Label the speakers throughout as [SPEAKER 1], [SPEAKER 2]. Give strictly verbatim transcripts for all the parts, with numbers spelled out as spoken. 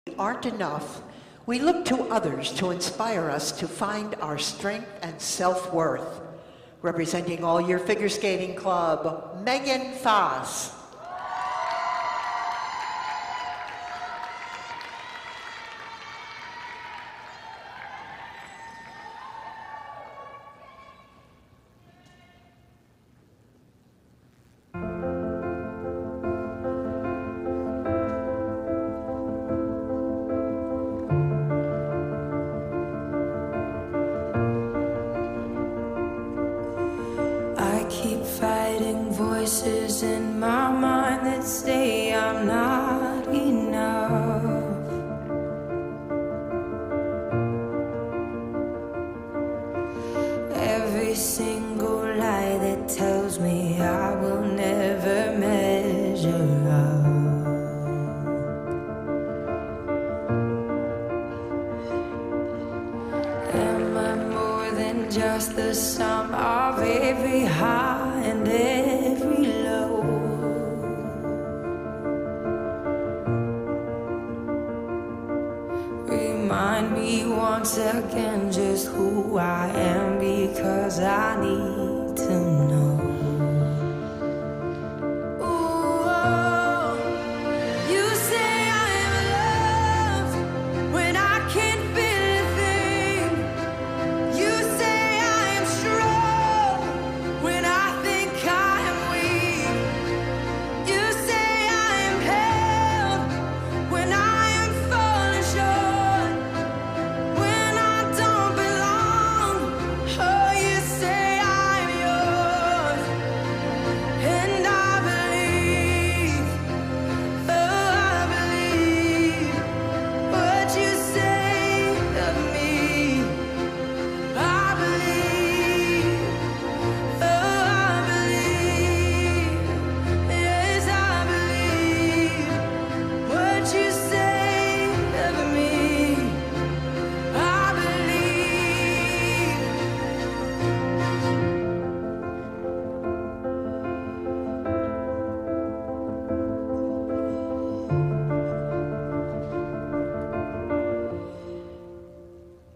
[SPEAKER 1] aren't enough, we look to others to inspire us to find our strength and self-worth. Representing All Year Figure Skating Club, Megan Foss.
[SPEAKER 2] Keep fighting voices in my mind that say I'm not enough. Every single lie that tells me I will never measure up. Am I more than just the sum of every high and every low? Remind me once again just who I am, because I need to know.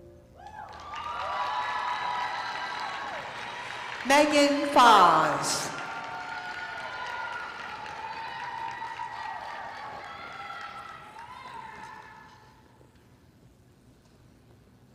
[SPEAKER 1] Megan Foss.